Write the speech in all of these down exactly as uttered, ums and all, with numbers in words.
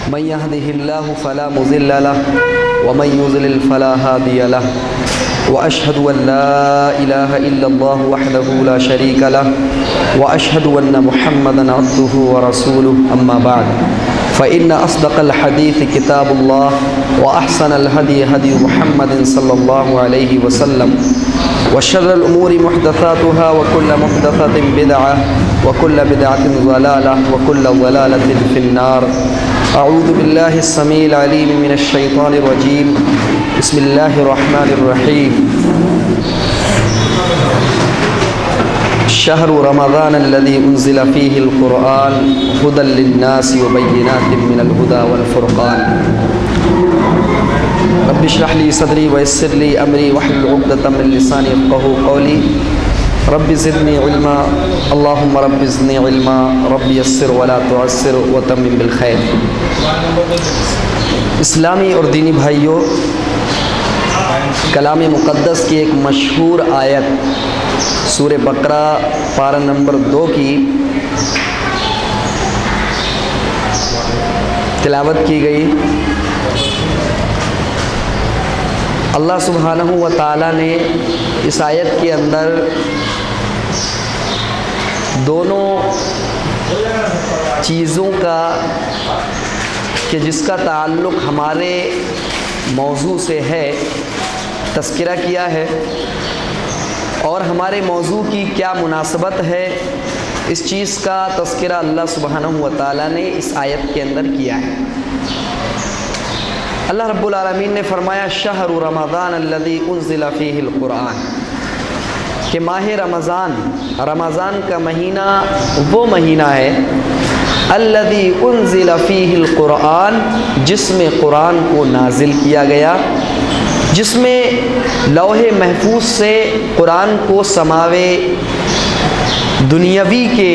من يهده الله فلا مضل له ومن يضلل فلا هادي له وأشهد أن لا إله إلا الله وحده لا شريك له وأشهد أن محمدا عبده ورسوله أما بعد فإن أصدق الحديث كتاب الله وأحسن الهدي هدي محمد صلى الله عليه وسلم وشر الأمور محدثاتها وكل محدثة بدعة وكل بدعة ضلالة وكل ضلالة في النار. أعوذ بالله السميع العليم من الشيطان الرجيم. بسم الله الرحمن الرحيم. شهر رمضان الذي أنزل فيه القرآن هدى للناس وبينات من الهدى والفرقان. رب اشرح لي صدري ويسر لي أمري واحلل عقدة من لساني يفقهوا قولي. رب زدني علما اللهم رب زدني علما رب يسر ولا تعسر وتمم بالخير. اسلامی اور دینی بھائیوں، کلام مقدس کی ایک مشہور آیت سورہ بقرہ پارہ نمبر دو کی تلاوت کی گئی. اللہ سبحانہ و تعالیٰ نے اس آیت کے اندر دونوں چیزوں کا کہ جس کا تعلق ہمارے موضوع سے ہے تذکرہ کیا ہے، اور ہمارے موضوع کی کیا مناسبت ہے اس چیز کا تذکرہ اللہ سبحانہ و تعالیٰ نے اس آیت کے اندر کیا ہے. اللہ رب العالمین نے فرمایا شہر رمضان الذی انزل فیہ القرآن، کہ ماہ رمضان رمضان کا مہینہ وہ مہینہ ہے الذی انزل فیہ القرآن جس میں قرآن کو نازل کیا گیا، جس میں لوح محفوظ سے قرآن کو سماوے دنیاوی کے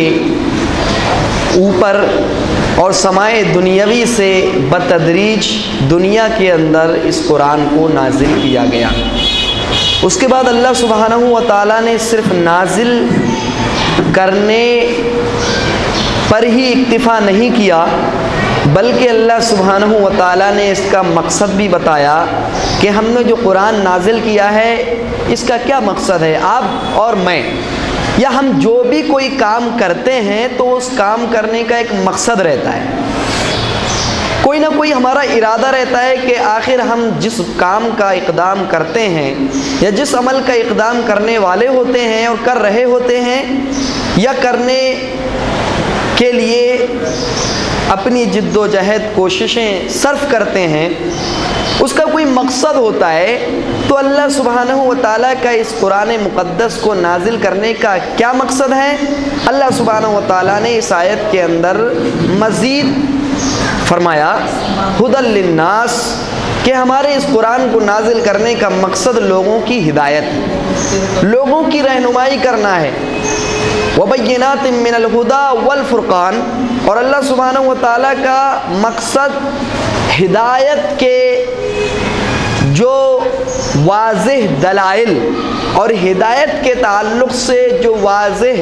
اوپر اور سمائے دنیاوی سے بتدریج دنیا کے اندر اس قرآن کو نازل کیا گیا. اس کے بعد اللہ سبحانہ و تعالیٰ نے صرف نازل کرنے پر ہی اکتفا نہیں کیا، بلکہ اللہ سبحانہ و تعالیٰ نے اس کا مقصد بھی بتایا کہ ہم نے جو قرآن نازل کیا ہے اس کا کیا مقصد ہے. آپ اور میں یا ہم جو بھی کوئی کام کرتے ہیں تو اس کام کرنے کا ایک مقصد رہتا ہے، کوئی نہ کوئی ہمارا ارادہ رہتا ہے کہ آخر ہم جس کام کا اقدام کرتے ہیں یا جس عمل کا اقدام کرنے والے ہوتے ہیں اور کر رہے ہوتے ہیں یا کرنے کے لیے اپنی جد و جہد کوششیں صرف کرتے ہیں، اس کا کوئی مقصد ہوتا ہے. تو اللہ سبحانہ و تعالیٰ کا اس قرآن مقدس کو نازل کرنے کا کیا مقصد ہے؟ اللہ سبحانہ و تعالیٰ نے اس آیت کے اندر مزید فرمایا ہدی للناس، کہ ہمارے اس قرآن کو نازل کرنے کا مقصد لوگوں کی ہدایت، لوگوں کی رہنمائی کرنا ہے. وبینات من الہدی والفرقان، اور اللہ سبحانہ و تعالیٰ کا مقصد ہدایت کے جو واضح دلائل اور ہدایت کے تعلق سے جو واضح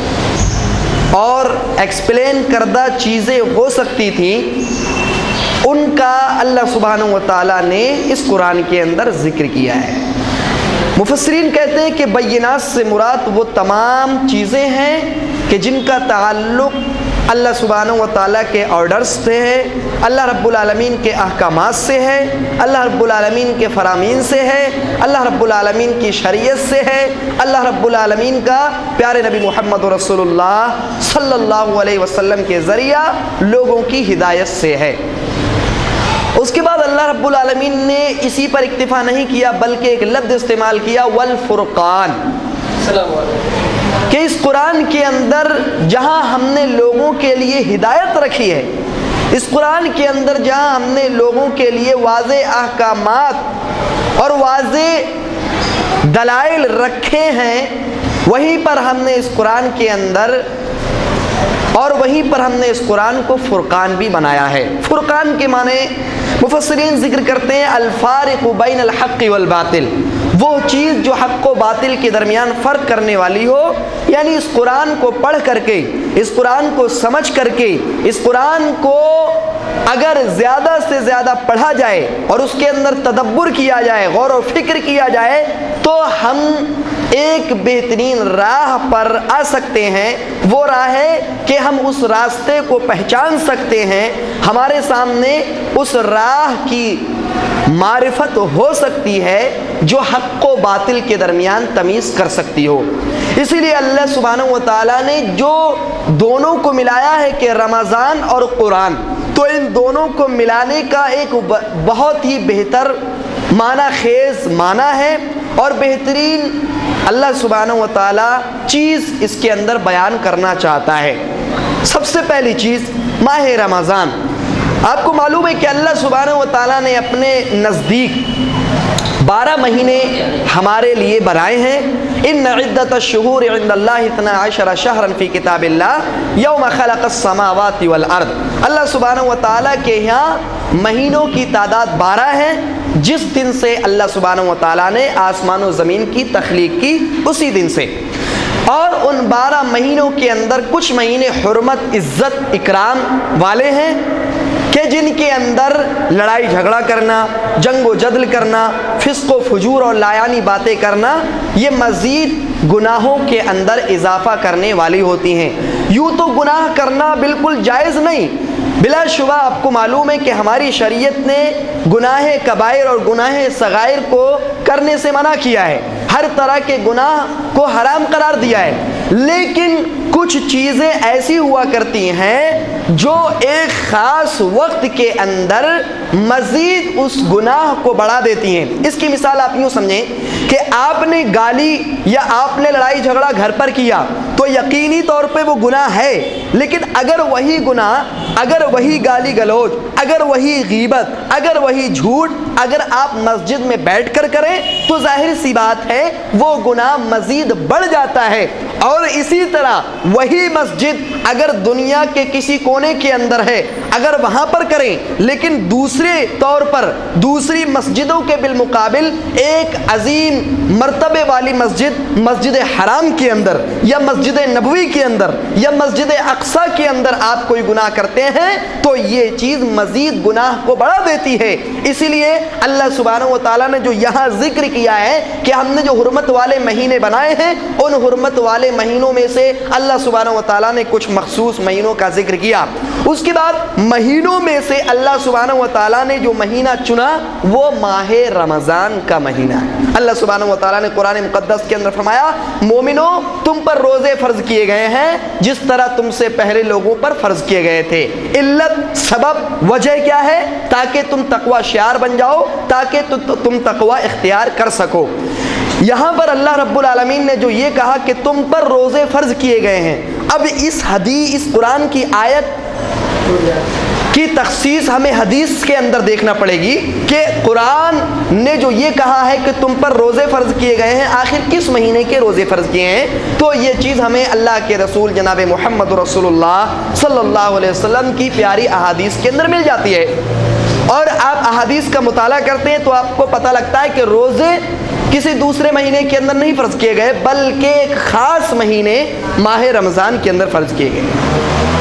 اور ایکسپلین کردہ چیزیں ہو سکتی تھیں ان کا اللہ سبحانہ و تعالیٰ نے اس قرآن کے اندر ذکر کیا ہے. مفسرین کہتے ہیں کہ بینات سے مراد وہ تمام چیزیں ہیں کہ جن کا تعلق اللہ سبحانہ و تعالیٰ کے آرڈرز سے ہے، اللہ رب العالمین کے احکامات سے ہے، اللہ رب العالمین کے فرامین سے ہے، اللہ رب العالمین کی شریعت سے ہے، اللہ رب العالمین کا پیارے نبی محمد رسول اللہ صلی اللہ علیہ وسلم کے ذریعہ لوگوں کی ہدایت سے ہے. اس کے بعد اللہ رب العالمین نے اسی پر اکتفا نہیں کیا بلکہ ایک لفظ استعمال کیا والفرقان، کہ اس قرآن کے اندر جہاں ہم نے لوگوں کے لیے ہدایت رکھی ہے، اس قرآن کے اندر جہاں ہم نے لوگوں کے لیے واضح احکامات اور واضح دلائل رکھے ہیں، وہیں پر ہم نے اس قرآن کے اندر اور وہیں پر ہم نے اس قرآن کو فرقان بھی بنایا ہے. فرقان کے معنی مفسرین ذکر کرتے ہیں الفارق بین الحق والباطل، وہ چیز جو حق و باطل کے درمیان فرق کرنے والی ہو. یعنی اس قرآن کو پڑھ کر کے، اس قرآن کو سمجھ کر کے، اس قرآن کو اگر زیادہ سے زیادہ پڑھا جائے اور اس کے اندر تدبر کیا جائے، غور و فکر کیا جائے، تو ہم ایک بہترین راہ پر آ سکتے ہیں۔ وہ راہ ہے کہ ہم اس راستے کو پہچان سکتے ہیں، ہمارے سامنے اس راہ کی معرفت ہو سکتی ہے جو حق و باطل کے درمیان تمیز کر سکتی ہو۔ اسی لیے اللہ سبحانہ و تعالیٰ نے جو دونوں کو ملایا ہے کہ رمضان اور قرآن، تو ان دونوں کو ملانے کا ایک بہت ہی بہتر معنی خیز معنی ہے اور بہترین اللہ سبحانہ و تعالیٰ چیز اس کے اندر بیان کرنا چاہتا ہے۔ سب سے پہلی چیز ماہ رمضان۔ آپ کو معلوم ہے کہ اللہ سبحانہ و تعالیٰ نے اپنے نزدیک بارہ مہینے ہمارے لیے بنائے ہیں۔ ان عدت الشہور عند اللہ اثنا عشر شہرا فی کتاب اللہ یوم خلق السماوات والارض۔ اللہ سبحانہ و تعالیٰ کے یہاں مہینوں کی تعداد بارہ ہے، جس دن سے اللہ سبحانہ و تعالیٰ نے آسمان و زمین کی تخلیق کی اسی دن سے۔ اور ان بارہ مہینوں کے اندر کچھ مہینے حرمت، عزت، اکرام والے ہیں کہ جن کے اندر لڑائی جھگڑا کرنا، جنگ و جدل کرنا، فسق و فجور اور لایانی باتیں کرنا، یہ مزید گناہوں کے اندر اضافہ کرنے والی ہوتی ہیں۔ یوں تو گناہ کرنا بالکل جائز نہیں، بلا شبہ آپ کو معلوم ہے کہ ہماری شریعت نے گناہ کبائر اور گناہ صغائر کو کرنے سے منع کیا ہے، ہر طرح کے گناہ کو حرام قرار دیا ہے، لیکن کچھ چیزیں ایسی ہوا کرتی ہیں جو ایک خاص وقت کے اندر مزید اس گناہ کو بڑھا دیتی ہیں۔ اس کی مثال آپ یوں سمجھیں کہ آپ نے گالی یا آپ نے لڑائی جھگڑا گھر پر کیا تو یقینی طور پہ وہ گناہ ہے، لیکن اگر وہی گناہ، اگر وہی گالی گلوچ، اگر وہی غیبت، اگر وہی جھوٹ اگر آپ مسجد میں بیٹھ کر کریں تو ظاہر سی بات ہے وہ گناہ مزید بڑھ جاتا ہے۔ اور اسی طرح وہی مسجد اگر دنیا کے کسی کونے کے اندر ہے، اگر وہاں پر کریں، لیکن دوسرے طور پر دوسری مسجدوں کے بالمقابل ایک عظیم مرتبے والی مسجد، مسجد حرام کے اندر یا مسجد نبوی کے اندر یا مسجد اقصی کے اندر آپ کوئی گناہ کرتے ہیں تو یہ چیز مزید گناہ کو بڑھا دیتی ہے۔ اسی لیے اللہ سبحانہ و تعالیٰ نے جو یہاں ذکر کیا ہے کہ ہم نے جو حرمت والے مہینے بنائے ہیں، ان حرمت والے مہینوں میں سے اللہ سبحانہ و تعالیٰ نے کچھ مخصوص مہینوں کا ذکر کیا۔ اس کے بعد مہینوں میں سے اللہ سبحانہ و تعالیٰ نے جو مہینہ چنا وہ ماہ رمضان کا مہینہ ہے۔ اللہ سبحانہ و تعالیٰ نے قرآن مقدس کے اندر فرمایا، مومنو تم پر روزے فرض کیے گئے ہیں جس طرح تم سے پہلے لوگوں پر فرض کیے گئے تھے۔ علت، سبب، وجہ کیا ہے؟ تاکہ تم تقوی شعار بن جاؤ، تاکہ تم تقوی اختیار کر سکو۔ یہاں پر اللہ رب العالمین نے جو یہ کہا کہ تم پر روزے فرض کیے گئے ہیں، اب اس حدیث، اس قرآن کی آیت کی تخصیص ہمیں حدیث کے اندر دیکھنا پڑے گی کہ قرآن نے جو یہ کہا ہے کہ تم پر روزے فرض کیے گئے ہیں، آخر کس مہینے کے روزے فرض کیے ہیں؟ تو یہ چیز ہمیں اللہ کے رسول جناب محمد رسول اللہ صلی اللہ علیہ وسلم کی پیاری احادیث کے اندر مل جاتی ہے۔ اور آپ احادیث کا مطالعہ کرتے ہیں تو آپ کو پتہ لگتا ہے کہ روزے کسی دوسرے مہینے کے اندر نہیں فرض کیے گئے، بلکہ ایک خاص مہینے ماہ رمضان کے اندر فرض کیے گئے۔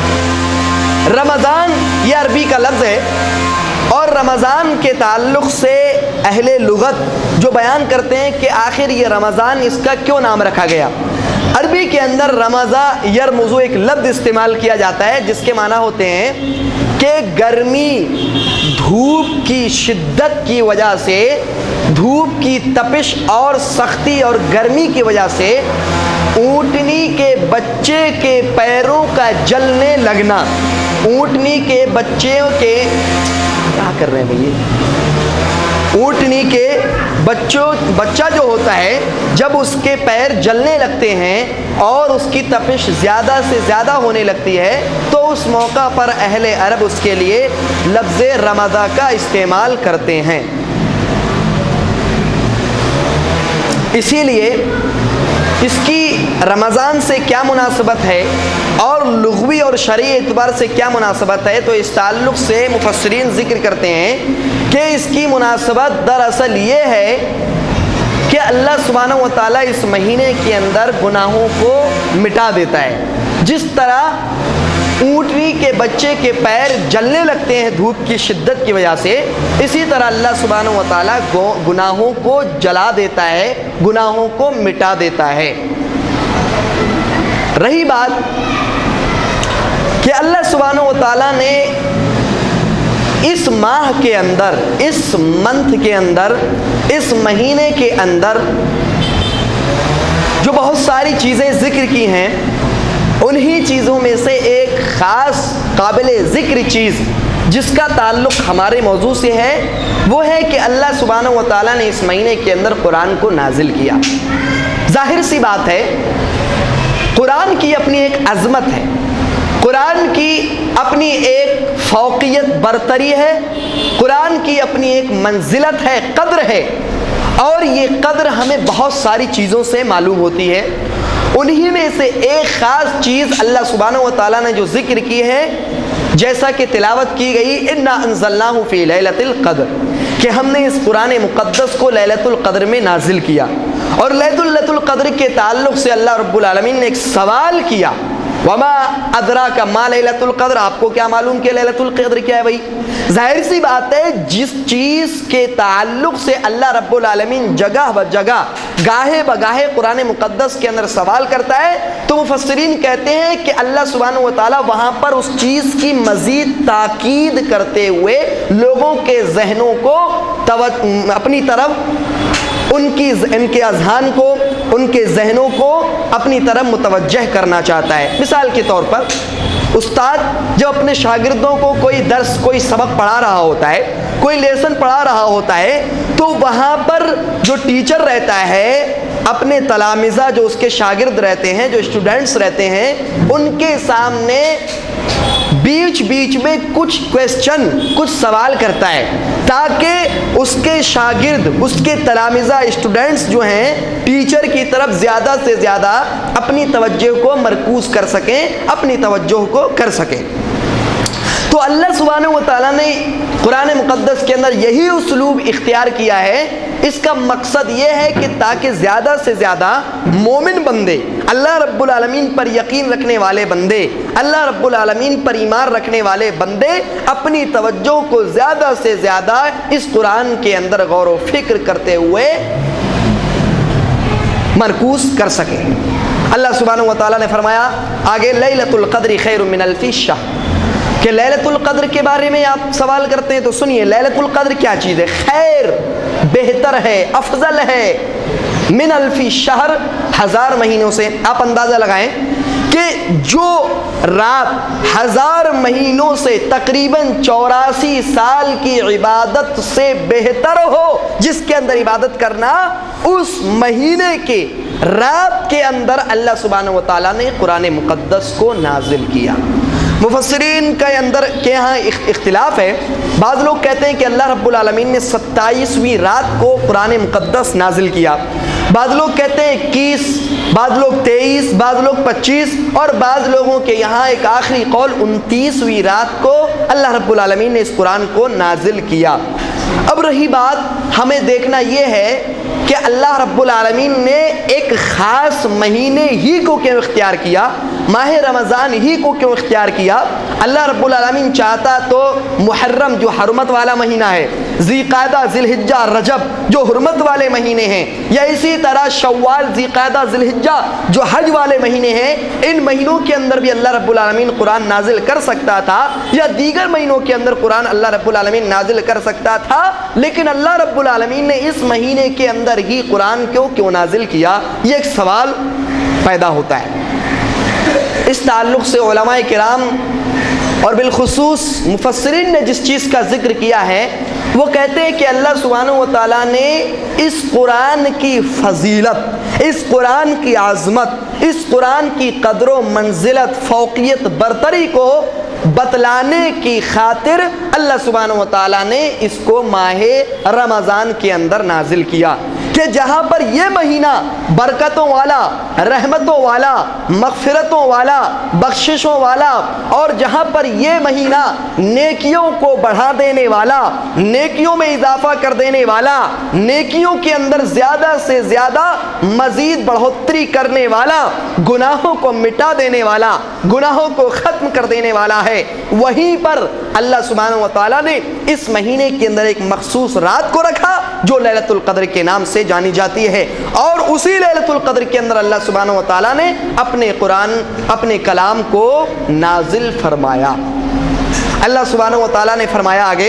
رمضان یہ عربی کا لفظ ہے اور رمضان کے تعلق سے اہل لغت جو بیان کرتے ہیں کہ آخر یہ رمضان اس کا کیوں نام رکھا گیا۔ عربی کے اندر رمضا یرمزو ایک لفظ استعمال کیا جاتا ہے جس کے معنی ہوتے ہیں کہ گرمی، دھوپ کی شدت کی وجہ سے، دھوپ کی تپش اور سختی اور گرمی کی وجہ سے اونٹنی کے بچے کے پیروں کا جلنے لگنا، اونٹنی کے بچے کے کیا کر رہے ہیں بھئی، اونٹنی کے بچوں بچہ جو ہوتا ہے جب اس کے پیر جلنے لگتے ہیں اور اس کی تپش زیادہ سے زیادہ ہونے لگتی ہے تو اس موقع پر اہل عرب اس کے لیے لفظ رمضا کا استعمال کرتے ہیں۔ اسی لیے اس کی رمضان سے کیا مناسبت ہے اور لغوی اور شرعی اعتبار سے کیا مناسبت ہے، تو اس تعلق سے مفسرین ذکر کرتے ہیں کہ اس کی مناسبت دراصل یہ ہے کہ اللہ سبحانہ و تعالیٰ اس مہینے کے اندر گناہوں کو مٹا دیتا ہے۔ جس طرح اونٹنی کے بچے کے پیر جلنے لگتے ہیں دھوپ کی شدت کی وجہ سے، اسی طرح اللہ سبحانہ و تعالیٰ گناہوں کو جلا دیتا ہے، گناہوں کو مٹا دیتا ہے۔ رہی بات کہ اللہ سبحانہ و تعالیٰ نے اس ماہ کے اندر، اس منتھ کے اندر، اس مہینے کے اندر جو بہت ساری چیزیں ذکر کی ہیں، انہی چیزوں میں سے ایک خاص قابل ذکر چیز جس کا تعلق ہمارے موضوع سے ہے، وہ ہے کہ اللہ سبحانہ و تعالیٰ نے اس مہینے کے اندر قرآن کو نازل کیا۔ ظاہر سی بات ہے، قرآن کی اپنی ایک عظمت ہے، قرآن کی اپنی ایک فوقیت برتری ہے، قرآن کی اپنی ایک منزلت ہے، قدر ہے، اور یہ قدر ہمیں بہت ساری چیزوں سے معلوم ہوتی ہے۔ انہی میں سے ایک خاص چیز اللہ سبحانہ و تعالیٰ نے جو ذکر کی ہے، جیسا کہ تلاوت کی گئی، اِنَّا أَنزَلْنَاهُ فِي لَيْلَةِ الْقَدْرِ، کہ ہم نے اس قرآن مقدس کو لیلۃ القدر میں نازل کیا۔ اور لیلۃ القدر کے تعلق سے اللہ رب العالمین نے ایک سوال کیا، وَمَا أَدْرَاكَ مَا لَيْلَةُ الْقَدْرِ، آپ کو کیا معلوم کہ لیلۃ القدر کیا ہے بھائی؟ ظاہر سی بات ہے، جس چیز کے تعلق سے اللہ رب العالمین جگہ بہ جگہ، گاہے بگاہے قرآن مقدس کے اندر سوال کرتا ہے، تو مفسرین کہتے ہیں کہ اللہ سبحانہ و تعالیٰ وہاں پر اس چیز کی مزید تاکید کرتے ہوئے لوگوں کے ذہنوں کو اپنی طرف، ان کی ان کے اذہان کو، ان کے ذہنوں کو اپنی طرف متوجہ کرنا چاہتا ہے۔ مثال کے طور پر استاد جو اپنے شاگردوں کو کوئی درس، کوئی سبق پڑھا رہا ہوتا ہے، کوئی لیسن پڑھا رہا ہوتا ہے، تو وہاں پر جو ٹیچر رہتا ہے اپنے تلامذہ، جو اس کے شاگرد رہتے ہیں، جو اسٹوڈنٹس رہتے ہیں، ان کے سامنے بیچ بیچ میں کچھ کویسچن، کچھ سوال کرتا ہے، تاکہ اس کے شاگرد، اس کے تلامذہ، اسٹوڈنٹس جو ہیں، ٹیچر کی طرف زیادہ سے زیادہ اپنی توجہ کو مرکوز کر سکیں، اپنی توجہ کو کر سکیں۔ تو اللہ سبحانہ و تعالیٰ نے قرآن مقدس کے اندر یہی اسلوب اختیار کیا ہے۔ اس کا مقصد یہ ہے کہ تاکہ زیادہ سے زیادہ مومن بندے، اللہ رب العالمین پر یقین رکھنے والے بندے، اللہ رب العالمین پر ایمان رکھنے والے بندے اپنی توجہ کو زیادہ سے زیادہ اس قرآن کے اندر غور و فکر کرتے ہوئے مرکوز کر سکیں۔ اللہ سبحانہ و تعالیٰ نے فرمایا آگے، لیلۃ القدر خیر من الف شہر، کہ لیلۃ القدر کے بارے میں آپ سوال کرتے ہیں تو سنیے، لیلۃ القدر کیا چیز ہے؟ خیر، بہتر ہے، افضل ہے، من الف شہر، ہزار مہینوں سے۔ آپ اندازہ لگائیں کہ جو رات ہزار مہینوں سے تقریباً چوراسی سال کی عبادت سے بہتر ہو، جس کے اندر عبادت کرنا، اس مہینے کے رات کے اندر اللہ سبحانہ و تعالیٰ نے قرآن مقدس کو نازل کیا۔ مفسرین کے اندر کے یہاں اختلاف ہے، بعض لوگ کہتے ہیں کہ اللہ رب العالمین نے ستائیسویں رات کو قرآن مقدس نازل کیا، بعض لوگ کہتے ہیں اکیس، بعض لوگ تیئیس، بعض لوگ پچیس، اور بعض لوگوں کے یہاں ایک آخری قول انتیسویں رات کو اللہ رب العالمین نے اس قرآن کو نازل کیا۔ اب رہی بات، ہمیں دیکھنا یہ ہے کہ اللہ رب العالمین نے ایک خاص مہینے ہی کو کیوں اختیار کیا، ماہ رمضان ہی کو کیوں اختیار کیا؟ اللہ رب العالمین چاہتا تو محرم جو حرمت والا مہینہ ہے، ذی قعدہ، ذی الحجہ، رجب جو حرمت والے مہینے ہیں، یا اسی طرح شوال، ذی قعدہ، ذی الحجہ جو حج والے مہینے ہیں، ان مہینوں کے اندر بھی اللہ رب العالمین قرآن نازل کر سکتا تھا، یا دیگر مہینوں کے اندر قرآن اللہ رب العالمین نازل کر سکتا تھا، لیکن اللہ رب العالمین نے اس مہینے کے اندر ہی قرآن کیوں کیوں نازل کیا؟ یہ ایک سوال پیدا ہوتا ہے۔ اس تعلق سے علماء کرام اور بالخصوص مفسرین نے جس چیز کا ذکر کیا ہے، وہ کہتے ہیں کہ اللہ سبحانہ و تعالیٰ نے اس قرآن کی فضیلت، اس قرآن کی عظمت، اس قرآن کی قدر و منزلت، فوقیت، برتری کو بتلانے کی خاطر اللہ سبحانہ و تعالیٰ نے اس کو ماہ رمضان کے اندر نازل کیا۔ کہ جہاں پر یہ مہینہ برکتوں والا، رحمتوں والا، مغفرتوں والا، بخششوں والا، اور جہاں پر یہ مہینہ نیکیوں کو بڑھا دینے والا، نیکیوں میں اضافہ کر دینے والا، نیکیوں کے اندر زیادہ سے زیادہ مزید بڑھوتری کرنے والا، گناہوں کو مٹا دینے والا، گناہوں کو ختم کر دینے والا ہے، وہیں پر اللہ سبحانہ و تعالیٰ نے اس مہینے کے اندر ایک مخصوص رات کو رکھا جو لیلۃ القدر کے نام سے جانی جاتی ہے، اور اسی لیلۃ القدر کے اندر اللہ سبحانہ و تعالیٰ نے اپنے قرآن، اپنے کلام کو نازل فرمایا۔ اللہ سبحانہ و تعالیٰ نے فرمایا آگے،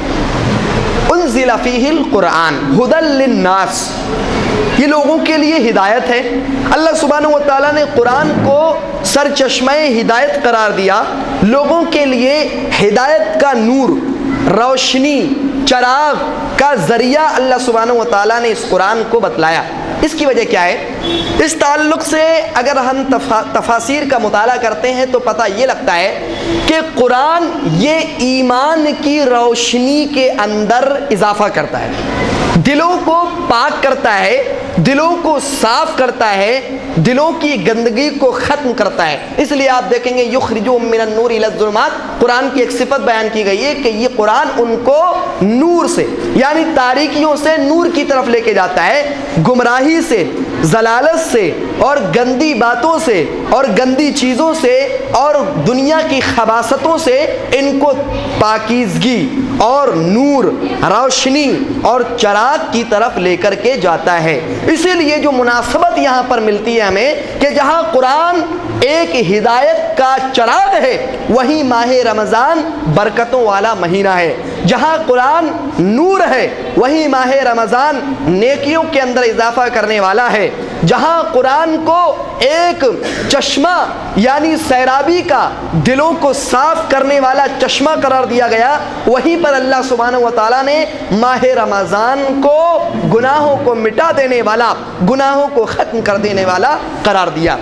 انزل فیہ القرآن ھدی للناس، یہ لوگوں کے لیے ہدایت ہے۔ اللہ سبحانہ و تعالیٰ نے قرآن کو سرچشمہ ہدایت قرار دیا، لوگوں کے لیے ہدایت کا نور، روشنی، چراغ کا ذریعہ اللہ سبحانہ و تعالیٰ نے اس قرآن کو بتلایا۔ اس کی وجہ کیا ہے؟ اس تعلق سے اگر ہم تفاسیر کا مطالعہ کرتے ہیں تو پتہ یہ لگتا ہے کہ قرآن یہ ایمان کی روشنی کے اندر اضافہ کرتا ہے، دلوں کو پاک کرتا ہے، دلوں کو صاف کرتا ہے، دلوں کی گندگی کو ختم کرتا ہے۔ اس لیے آپ دیکھیں گے یخرجون من النور الی الظلمات، قرآن کی ایک صفت بیان کی گئی ہے کہ یہ قرآن ان کو نور سے، یعنی تاریکیوں سے نور کی طرف لے کے جاتا ہے، گمراہی سے، ضلالت سے، اور گندی باتوں سے، اور گندی چیزوں سے، اور دنیا کی خباثتوں سے ان کو پاکیزگی اور نور، روشنی اور چراغ کی طرف لے کر کے جاتا ہے۔ اسی لیے جو مناسبت یہاں پر ملتی ہے ہمیں کہ جہاں قرآن ایک ہدایت کا چراغ ہے، وہیں ماہ رمضان برکتوں والا مہینہ ہے، جہاں قرآن نور ہے وہیں ماہ رمضان نیکیوں کے اندر اضافہ کرنے والا ہے، جہاں قرآن کو ایک چشمہ یعنی سیرابی کا، دلوں کو صاف کرنے والا چشمہ قرار دیا گیا، وہیں پر اللہ سبحانہ و تعالیٰ نے ماہ رمضان کو گناہوں کو مٹا دینے والا، گناہوں کو ختم کر دینے والا قرار دیا۔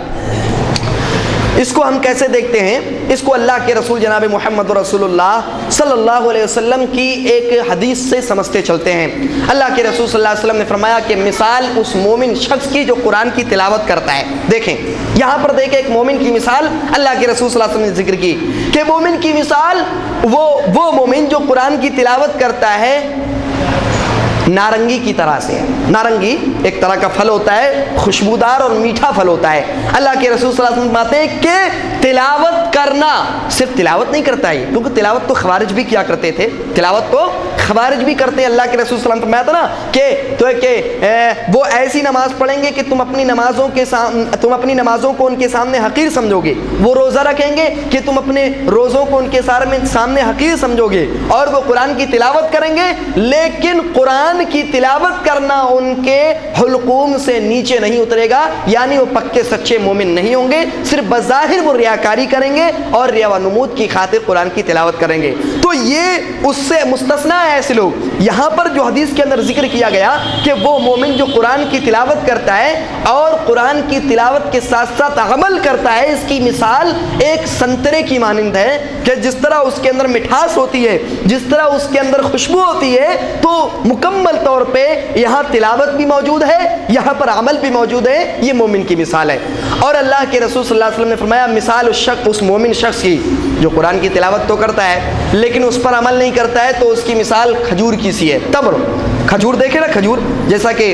اس کو ہم کیسے دیکھتے ہیں؟ اس کو اللہ کے رسول جناب محمد رسول اللہ صلی اللہ علیہ وسلم کی ایک حدیث سے سمجھتے چلتے ہیں۔ اللہ کے رسول صلی اللہ علیہ وسلم نے فرمایا کہ مثال اس مومن شخص کی جو قرآن کی تلاوت کرتا ہے۔ دیکھیں یہاں پر دیکھیں ایک مومن کی مثال اللہ کے رسول صلی اللہ علیہ وسلم نے ذکر کی کہ مومن کی مثال وہ وہ مومن جو قرآن کی تلاوت کرتا ہے نارنگی کی طرح سے ہے۔ نارنگی ایک طرح کا پھل ہوتا ہے، خوشبودار اور میٹھا پھل ہوتا ہے۔ اللہ کے رسول صلی اللہ علیہ وسلم فرماتے ہیں کہ تلاوت کرنا، صرف تلاوت نہیں کرتا ہے، کیونکہ تلاوت تو خوارج بھی کیا کرتے تھے، تلاوت تو خوارج بھی کرتے ہیں۔ اللہ کے رسول صلی اللہ علیہ وسلم فرمایا تھا نا کہ تو کہ وہ ایسی نماز پڑھیں گے کہ تم اپنی نمازوں کے تم اپنی نمازوں کو ان کے سامنے حقیر سمجھو گے، وہ روزہ رکھیں گے کہ تم اپنے روزوں کو ان کے سامنے حقیر سمجھو گے، اور وہ قرآن کی تلاوت کریں گے لیکن قرآن کی تلاوت کرنا ان کے حلقوم سے نیچے نہیں اترے گا، یعنی وہ پکے سچے مومن نہیں ہوں گے، صرف بظاہر وہ ریاکاری کریں گے اور ریا و نمود کی خاطر قرآن کی تلاوت کریں گے۔ تو یہ اس سے مستثنا ہے ایسے لوگ۔ یہاں پر جو حدیث کے اندر ذکر کیا گیا کہ وہ مومن جو قرآن کی تلاوت کرتا ہے اور قرآن کی تلاوت کے ساتھ ساتھ عمل کرتا ہے، اس کی مثال ایک سنترے کی مانند ہے کہ جس طرح اس کے اندر مٹھاس ہوتی ہے، جس طرح اس کے اندر خوشبو ہوتی ہے، تو مکمل طور پہ یہاں تلاوت بھی موجود ہے، یہاں پر عمل بھی موجود ہے۔ یہ مومن کی مثال ہے۔ اور اللہ کے رسول صلی اللہ علیہ وسلم نے فرمایا مثال اس شخص اس مومن شخص کی جو قرآن کی تلاوت تو کرتا ہے لیکن اس پر عمل نہیں کرتا ہے، تو اس کی مثال کھجور کی سی ہے۔ تمر، کھجور دیکھیں نا، کھجور جیسا کہ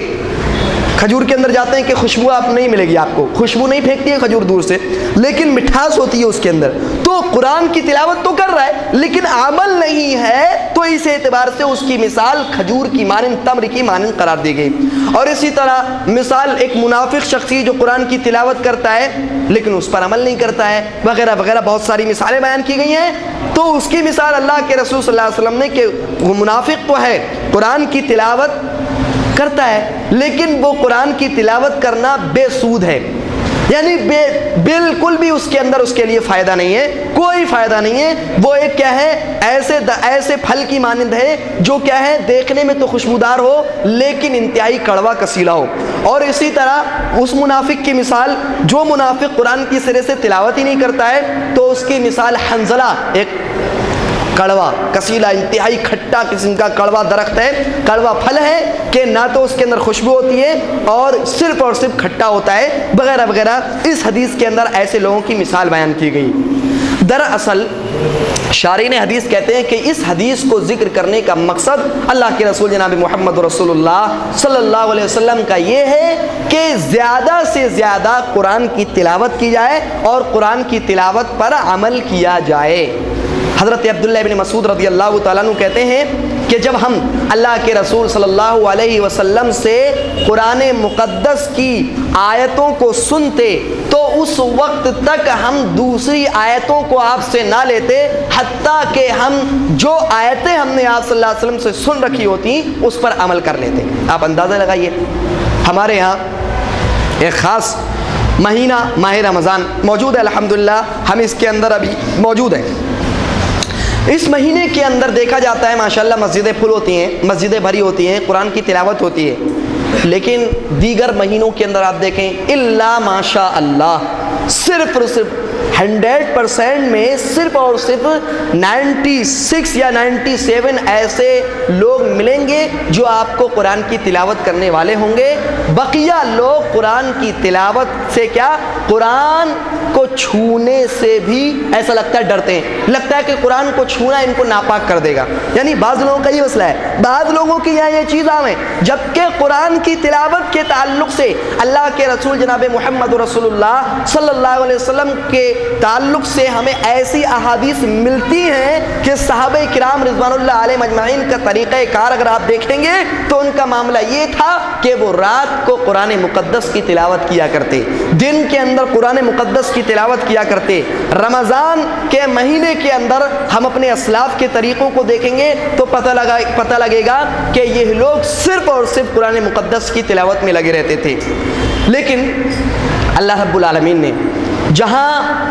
کھجور کے اندر جاتے ہیں کہ خوشبو آپ نہیں ملے گی، آپ کو خوشبو نہیں پھینکتی ہے کھجور دور سے، لیکن مٹھاس ہوتی ہے اس کے اندر۔ تو قرآن کی تلاوت تو کر رہا ہے لیکن عمل نہیں ہے، تو اس اعتبار سے اس کی مثال کھجور کی مانند، تمر کی مانند قرار دی گئی۔ اور اسی طرح مثال ایک منافق شخصی جو قرآن کی تلاوت کرتا ہے لیکن اس پر عمل نہیں کرتا ہے، وغیرہ وغیرہ بہت ساری مثالیں بیان کی گئی ہیں۔ تو اس کی مثال اللہ کے رسول صلی اللہ علیہ وسلم نے کہ وہ منافق تو ہے، قرآن کی تلاوت کرتا ہے لیکن وہ قرآن کی تلاوت کرنا بے سود ہے، یعنی بے بالکل بھی اس کے اندر اس کے لیے فائدہ نہیں ہے، کوئی فائدہ نہیں ہے۔ وہ ایک کیا ہے، ایسے ایسے پھل کی مانند ہے جو کیا ہے دیکھنے میں تو خوشبودار ہو لیکن انتہائی کڑوا کسیلا ہو۔ اور اسی طرح اس منافق کی مثال، جو منافق قرآن کی سرے سے تلاوت ہی نہیں کرتا ہے، تو اس کی مثال حنظلہ ایک کڑوا کسیلا انتہائی کھٹا قسم کا کڑوا درخت ہے، کڑوا پھل ہے کہ نہ تو اس کے اندر خوشبو ہوتی ہے اور صرف اور صرف کھٹا ہوتا ہے وغیرہ وغیرہ۔ اس حدیث کے اندر ایسے لوگوں کی مثال بیان کی گئی۔ دراصل شارحین حدیث کہتے ہیں کہ اس حدیث کو ذکر کرنے کا مقصد اللہ کے رسول جناب محمد رسول اللہ صلی اللہ علیہ وسلم کا یہ ہے کہ زیادہ سے زیادہ قرآن کی تلاوت کی جائے اور قرآن کی تلاوت پر عمل کیا جائے۔ حضرت عبداللہ بن مسعود رضی اللہ تعالیٰ عنہ کہتے ہیں کہ جب ہم اللہ کے رسول صلی اللہ علیہ وسلم سے قرآن مقدس کی آیتوں کو سنتے تو اس وقت تک ہم دوسری آیتوں کو آپ سے نہ لیتے حتیٰ کہ ہم جو آیتیں ہم نے آپ صلی اللہ علیہ وسلم سے سن رکھی ہوتی اس پر عمل کر لیتے۔ آپ اندازہ لگائیے، ہمارے ہاں ایک خاص مہینہ ماہ رمضان موجود ہے، الحمدللہ ہم اس کے اندر ابھی موجود ہیں۔ اس مہینے کے اندر دیکھا جاتا ہے ماشاءاللہ مسجدیں پھل ہوتی ہیں، مسجدیں بھری ہوتی ہیں، قرآن کی تلاوت ہوتی ہے، لیکن دیگر مہینوں کے اندر آپ دیکھیں الا ماشاء اللہ صرف اور صرف ہنڈریڈ پرسینٹ میں صرف اور صرف نائنٹی سکس یا نائنٹی سیون ایسے لوگ ملیں گے جو آپ کو قرآن کی تلاوت کرنے والے ہوں گے۔ بقیہ لوگ قرآن کی تلاوت سے کیا قرآن کو چھونے سے بھی ایسا لگتا ہے ڈرتے ہیں، لگتا ہے کہ قرآن کو چھونا ان کو ناپاک کر دے گا۔ یعنی بعض لوگوں کا یہ مسئلہ ہے، بعض لوگوں کی یہاں یہ چیز عام ہے، جبکہ قرآن کی تلاوت کے تعلق سے اللہ کے رسول جناب محمد رسول اللہ صلی اللہ علیہ وسلم کے تعلق سے ہمیں ایسی احادیث ملتی ہیں کہ صحابہ کرام رضوان اللہ علیہ مجمعین کا طریقہ کار اگر آپ دیکھیں گے تو ان کا معاملہ یہ تھا کہ وہ رات کو قرآن مقدس کی تلاوت کیا کرتے، دن کے اندر قرآن مقدس کی تلاوت کیا کرتے۔ رمضان کے مہینے کے اندر ہم اپنے اسلاف کے طریقوں کو دیکھیں گے تو پتہ لگا پتہ لگے گا کہ یہ لوگ صرف اور صرف قرآن مقدس کی تلاوت میں لگے رہتے تھے۔ لیکن اللہ رب العالمین نے جہاں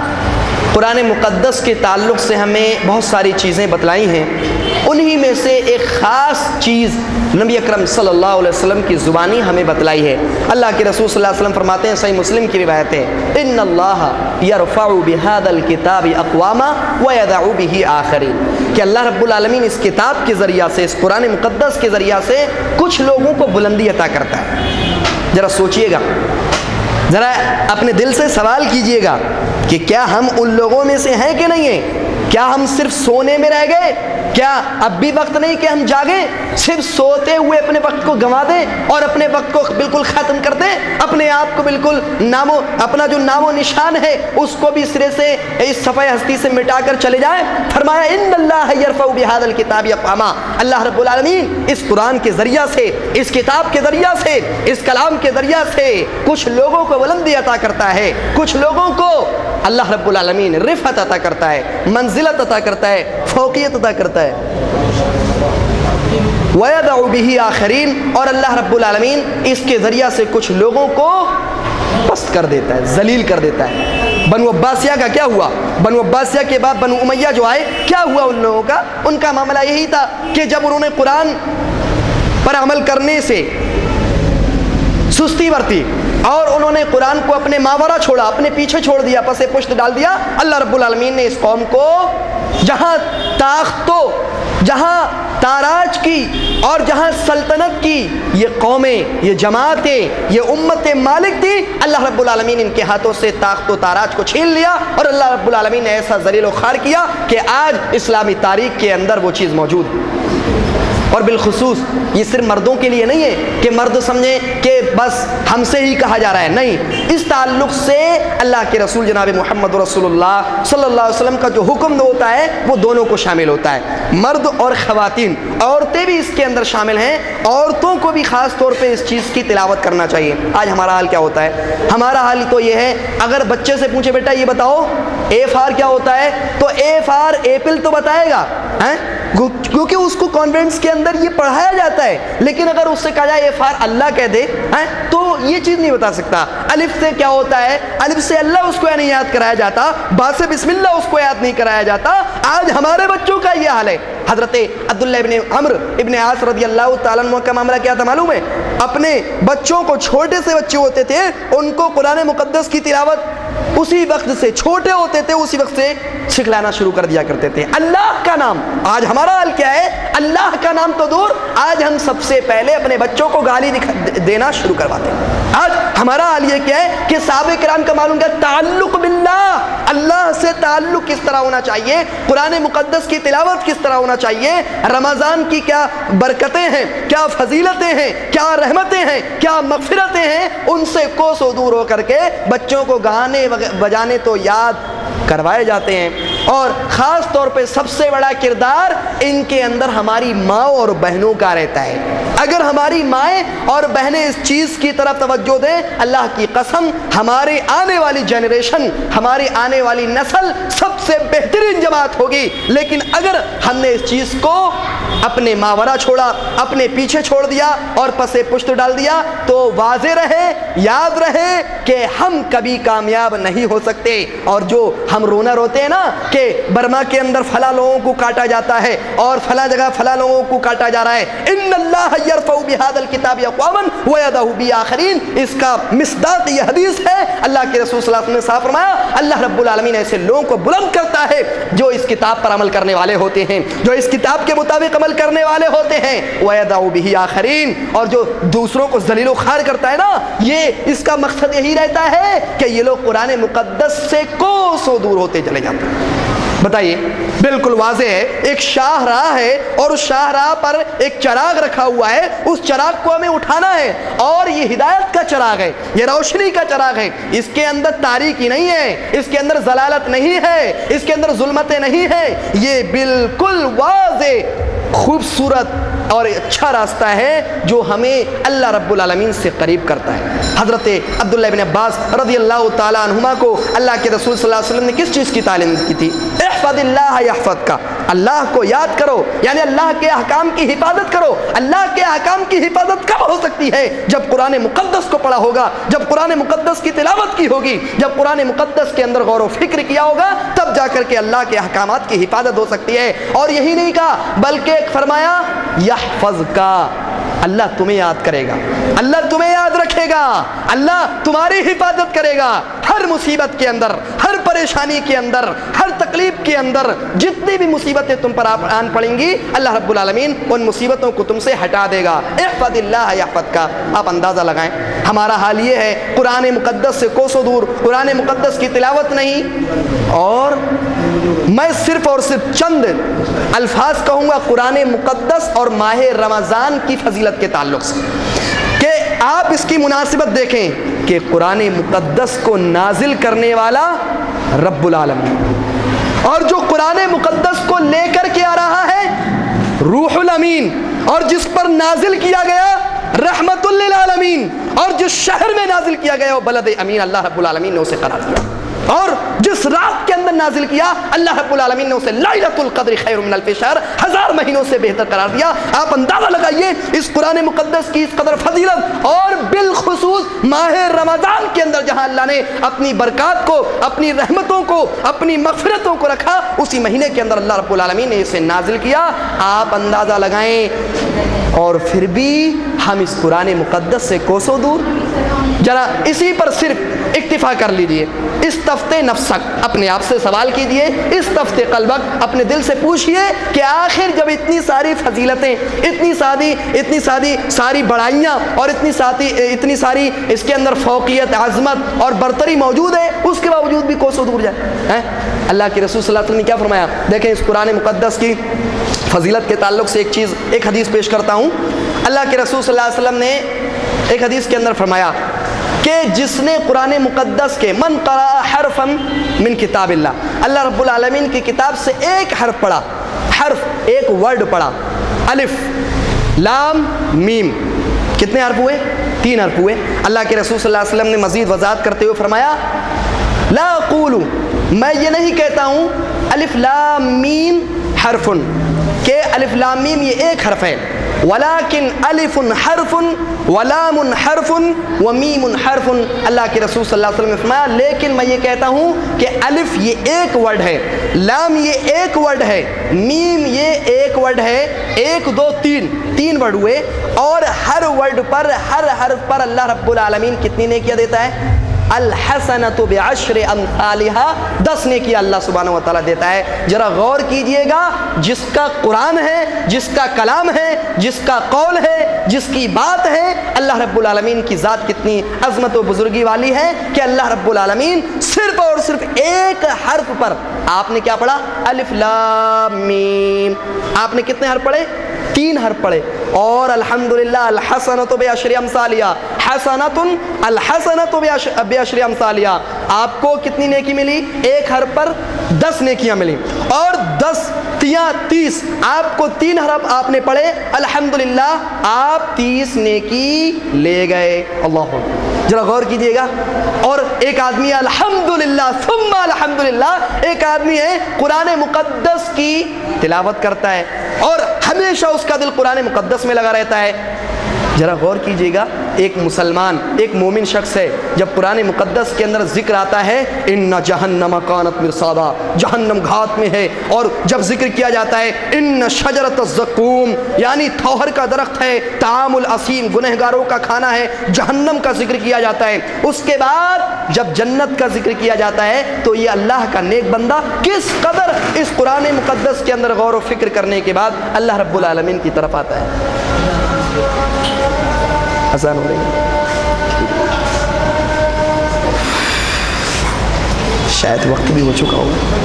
قرآن مقدس کے تعلق سے ہمیں بہت ساری چیزیں بتلائی ہیں، انہی میں سے ایک خاص چیز نبی اکرم صلی اللہ علیہ وسلم کی زبانی ہمیں بتلائی ہے۔ اللہ کے رسول صلی اللہ علیہ وسلم فرماتے ہیں، صحیح مسلم کی روایت ہے، ان اللہ یرفع بہذا الکتاب اقواما ویدع بہ آخرین، کہ اللہ رب العالمین اس کتاب کے ذریعہ سے، اس قرآن مقدس کے ذریعہ سے کچھ لوگوں کو بلندی عطا کرتا ہے۔ ذرا سوچئے گا، ذرا اپنے دل سے سوال کیجئے گا کہ کیا ہم ان لوگوں میں سے ہیں کہ نہیں ہیں؟ کیا ہم صرف سونے میں رہ گئے؟ کیا اب بھی وقت نہیں کہ ہم جاگیں؟ صرف سوتے ہوئے اپنے وقت کو گنوا دیں اور اپنے وقت کو بالکل ختم کر دیں، اپنے آپ کو بالکل نام و اپنا جو نام و نشان ہے اس کو بھی سرے سے اس صفحہ ہستی سے مٹا کر چلے جائیں؟ فرمایا ان اللہ یرفع بہذا الکتاب اقواما، اللہ رب العالمین اس قرآن کے ذریعہ سے، اس کتاب کے ذریعہ سے، اس کلام کے ذریعہ سے کچھ لوگوں کو بلندی عطا کرتا ہے، کچھ لوگوں کو اللہ رب العالمین رفعت عطا کرتا ہے، منزلت عطا کرتا ہے، فوقیت عطا کرتا ہے۔ وَيَدَعُ بِهِ آخَرِينَ، اور اللہ رب العالمین اس کے ذریعہ سے کچھ لوگوں کو پست کر دیتا ہے، ذلیل کر دیتا ہے۔ بنو عباسیہ کا کیا ہوا؟ بنو عباسیہ کے بعد بنو امیہ جو آئے، کیا ہوا ان لوگوں کا؟ ان کا معاملہ یہی تھا کہ جب انہوں نے قرآن پر عمل کرنے سے سستی برتی اور انہوں نے قرآن کو اپنے ماورا چھوڑا، اپنے پیچھے چھوڑ دیا، پسے پشت ڈال دیا، اللہ رب العالمین نے اس قوم کو جہاں طاقتوں، جہاں تاراج کی اور جہاں سلطنت کی یہ قومیں، یہ جماعتیں، یہ امت مالک تھی، اللہ رب العالمین ان کے ہاتھوں سے طاقت و تاراج کو چھین لیا اور اللہ رب العالمین نے ایسا ذلیل و خوار کیا کہ آج اسلامی تاریخ کے اندر وہ چیز موجود ہے۔ اور بالخصوص یہ صرف مردوں کے لیے نہیں ہے کہ مرد سمجھیں کہ بس ہم سے ہی کہا جا رہا ہے، نہیں، اس تعلق سے اللہ کے رسول جناب محمد رسول اللہ صلی اللہ علیہ وسلم کا جو حکم ہوتا ہے وہ دونوں کو شامل ہوتا ہے، مرد اور خواتین، عورتیں بھی اس کے اندر شامل ہیں، عورتوں کو بھی خاص طور پہ اس چیز کی تلاوت کرنا چاہیے۔ آج ہمارا حال کیا ہوتا ہے؟ ہمارا حال تو یہ ہے، اگر بچے سے پوچھے بیٹا یہ بتاؤ اے فار کیا ہوتا ہے، تو اے فار ایپل تو بتائے گا، کیونکہ اس کو کانوینٹس کے اندر یہ پڑھایا جاتا ہے، لیکن اگر اس سے کہا جائے اے فار اللہ کہہ دے تو یہ چیز نہیں بتا سکتا۔ الف سے کیا ہوتا ہے، الف سے اللہ اس کو نہیں یاد کرایا جاتا، با سے بسم اللہ اس کو یاد نہیں کرایا جاتا۔ آج ہمارے بچوں کا یہ حال ہے۔ حضرت عبداللہ ابن عمرو ابن عاص رضی اللہ تعالیٰ عنہ کا معاملہ کیا تھا معلوم ہے؟ اپنے بچوں کو، چھوٹے سے بچے ہوتے تھے، ان کو قرآن مقدس کی تلاوت اسی وقت سے چھوٹے ہوتے تھے اسی وقت سے سکھلانا شروع کر دیا کرتے تھے۔ اللہ کا نام، آج ہمارا حال کیا ہے؟ اللہ کا نام تو دور، آج ہم سب سے پہلے اپنے بچوں کو گالی دینا شروع کرواتے ہیں۔ آج ہمارا حال یہ کیا ہے کہ صحابہ کرام کا معلوم کیا تعلق باللہ، اللہ سے تعلق کس طرح ہونا چاہیے، قرآن مقدس کی تلاوت کس طرح ہونا چاہیے، رمضان کی کیا برکتیں ہیں، کیا فضیلتیں ہیں، کیا رحمتیں ہیں، کیا مغفرتیں ہیں، ان سے کوسوں دور ہو کر کے بچوں کو گانے بجانے تو یاد کروائے جاتے ہیں۔ اور خاص طور پہ سب سے بڑا کردار ان کے اندر ہماری ماں اور بہنوں کا رہتا ہے۔ اگر ہماری مائیں اور بہنیں اس چیز کی طرف توجہ دیں، اللہ کی قسم ہمارے آنے والی جنریشن، ہماری آنے والی نسل سب سے بہترین جماعت ہوگی۔ لیکن اگر ہم نے اس چیز کو اپنے ماورا چھوڑا، اپنے پیچھے چھوڑ دیا اور پسے پشت ڈال دیا، تو واضح رہے، یاد رہے کہ ہم کبھی کامیاب نہیں ہو سکتے۔ اور جو ہم رونا روتے ہیں نا کہ برما کے اندر فلاں لوگوں کو کاٹا جاتا ہے اور فلاں جگہ فلاں لوگوں کو کاٹا جا رہا ہے، ان اللہ یرفع بہذا الکتاب اقواما ویضع بآخرین، اس کا مصداق یہ حدیث ہے۔ اللہ کے رسول صلی اللہ علیہ وسلم نے صاف فرمایا اللہ رب العالمین ایسے لوگوں کو بلند کرتا ہے جو اس کتاب پر عمل کرنے والے ہوتے ہیں، جو اس کتاب کے مطابق عمل کرنے والے ہوتے ہیں، ویضع بہ آخرین، اور جو دوسروں کو ذلیل و خوار کرتا ہے نا، یہ اس کا مقصد یہی رہتا ہے کہ یہ لوگ قرآن مقدس سے کوسوں دور ہوتے چلے جاتے ہیں۔ بتائیے، بالکل واضح ہے، ایک شاہ راہ ہے اور اس شاہ راہ پر ایک چراغ رکھا ہوا ہے، اس چراغ کو ہمیں اٹھانا ہے، اور یہ ہدایت کا چراغ ہے، یہ روشنی کا چراغ ہے، اس کے اندر تاریکی نہیں ہے، اس کے اندر ضلالت نہیں ہے، اس کے اندر ظلمتیں نہیں ہیں، یہ بالکل واضح خوبصورت اور اچھا راستہ ہے جو ہمیں اللہ رب العالمین سے قریب کرتا ہے۔ حضرت عبداللہ بن عباس رضی اللہ تعالیٰ عنہما کو اللہ کے رسول صلی اللہ علیہ وسلم نے کس چیز کی تعلیم کی تھی؟ احفظ اللہ یحفظک، اللہ کو یاد کرو، یعنی اللہ کے احکام کی حفاظت کرو۔ اللہ کے احکام کی حفاظت کب ہو سکتی ہے؟ جب قرآن مقدس کو پڑھا ہوگا، جب قرآن مقدس کی تلاوت کی ہوگی، جب قرآن مقدس کے اندر غور و فکر کیا ہوگا، تب جا کر کے اللہ کے احکامات کی حفاظت ہو سکتی ہے۔ اور یہی نہیں کہا بلکہ فرمایا یحفظک، اللہ تمہیں یاد کرے گا، اللہ تمہیں یاد رکھے گا، اللہ تمہاری حفاظت کرے گا ہر مصیبت کے اندر، ہر پریشانی کے اندر، ہر تکلیف کے اندر، جتنی بھی مصیبتیں تم پر آن پڑیں گی اللہ رب العالمین ان مصیبتوں کو تم سے ہٹا دے گا۔ احفظ اللہ یحفظک، آپ اندازہ لگائیں ہمارا حال یہ ہے، قرآن مقدس سے کوسوں دور، قرآن مقدس کی تلاوت نہیں، اور میں صرف اور صرف چند الفاظ کہوں گا قرآن مقدس اور ماہ رمضان کی فضیلت کے تعلق سے، کہ آپ اس کی مناسبت دیکھیں کہ قرآن مقدس کو نازل کرنے والا رب العالمین، اور جو قرآن مقدس کو لے کر کے آ رہا ہے روح الامین، اور جس پر نازل کیا گیا رحمت للعالمین، اور جس شہر میں نازل کیا گیا وہ بلد امین، اللہ رب العالمین نے اسے قرار دیا، اور جس رات کے اندر نازل کیا اللہ رب العالمین نے اسے لیلۃ القدر خیر من الف شہر، ہزار مہینوں سے بہتر قرار دیا۔ آپ اندازہ لگائیے اس قرآن مقدس کی اس قدر فضیلت، اور بالخصوص ماہ رمضان کے اندر جہاں اللہ نے اپنی برکات کو، اپنی رحمتوں کو، اپنی مغفرتوں کو رکھا، اسی مہینے کے اندر اللہ رب العالمین نے اسے نازل کیا۔ آپ اندازہ لگائیں، اور پھر بھی ہم اس قرآن مقدس سے کوسوں دور۔ ذرا اسی پر صرف اکتفا کر لیجئے، استفتِ نفسک، اپنے آپ سے سوال کیجئے، استفتِ قلبک، اپنے دل سے پوچھئے کہ آخر جب اتنی ساری فضیلتیں، اتنی سادی اتنی سادی ساری بڑائیاں اور اتنی ساتھی اتنی ساری اس کے اندر فوقیت، عظمت اور برتری موجود ہے، اس کے باوجود بھی کوسوں دور جائے۔ اللہ کے رسول صلی اللہ علیہ وسلم نے کیا فرمایا؟ دیکھیں اس قرآن مقدس کی فضیلت کے تعلق سے ایک چیز، ایک حدیث پیش کرتا ہوں۔ اللہ کے رسول صلی اللہ علیہ وسلم نے ایک حدیث کے اندر فرمایا کہ جس نے قرآن مقدس کے من قرأ حرفا من کتاب اللہ، اللہ رب العالمین کی کتاب سے ایک حرف پڑھا، حرف ایک ورڈ پڑھا، الف لام میم، کتنے حرف ہوئے؟ تین حرف ہوئے۔ اللہ کے رسول صلی اللہ علیہ وسلم نے مزید وضاحت کرتے ہوئے فرمایا لا اقول، میں یہ نہیں کہتا ہوں الف لام میم حرف، کہ الف لام میم یہ ایک حرف ہے، ولیکن الف حرف ولام حرف ومیم حرف۔ اللہ کے رسول صلی اللہ علیہ وسلم نے فرمایا لیکن میں یہ کہتا ہوں کہ الف یہ ایک ورڈ ہے، لام یہ ایک ورڈ ہے، میم یہ ایک ورڈ ہے، ایک دو تین تین ورڈ ہوئے، اور ہر ورڈ پر، ہر حرف پر اللہ رب العالمین کتنی نیکیاں دیتا ہے؟ الحسنۃ بعشر امثالھا، دس نیکی اللہ سبحانہ و تعالیٰ دیتا ہے۔ ذرا غور کیجئے گا، جس کا قرآن ہے، جس کا کلام ہے، جس کا قول ہے، جس کی بات ہے، اللہ رب العالمین کی ذات کتنی عظمت و بزرگی والی ہے کہ اللہ رب العالمین صرف اور صرف ایک حرف پر، آپ نے کیا پڑھا؟ الف لام میم، آپ نے کتنے حرف پڑھے؟ تین حرف پڑھے۔ اور الحمدللہ الحسنۃ بعشر امثالھا، حسنۃ الحسنۃ بعشر امثالھا، آپ کو کتنی نیکی ملی؟ ایک حرف پر دس نیکیاں ملی، اور دس تیاں تیس، آپ کو تین حرف آپ نے پڑھے، الحمدللہ آپ تیس نیکی لے گئے۔ اللہ اکبر، ذرا غور کیجئے گا۔ اور ایک آدمی ہے الحمدللہ ثم الحمدللہ، ایک آدمی ہے قرآن مقدس کی تلاوت کرتا ہے اور ہمیشہ اس کا دل قرآن مقدس میں لگا رہتا ہے۔ ذرا غور کیجئے گا، ایک مسلمان، ایک مومن شخص ہے، جب قرآن مقدس کے اندر ذکر آتا ہے ان جہنم کانت مرصادا، جہنم گھات میں ہے، اور جب ذکر کیا جاتا ہے ان شجرۃ الزقوم، یعنی تھوہر کا درخت ہے، طعام الاثیم، گنہگاروں کا کھانا ہے، جہنم کا ذکر کیا جاتا ہے، اس کے بعد جب جنت کا ذکر کیا جاتا ہے تو یہ اللہ کا نیک بندہ کس قدر اس قرآن مقدس کے اندر غور و فکر کرنے کے بعد اللہ رب العالمین کی طرف آتا ہے۔ آسان ہو رہی ہے، شاید وقت بھی ہو چکا ہوگا۔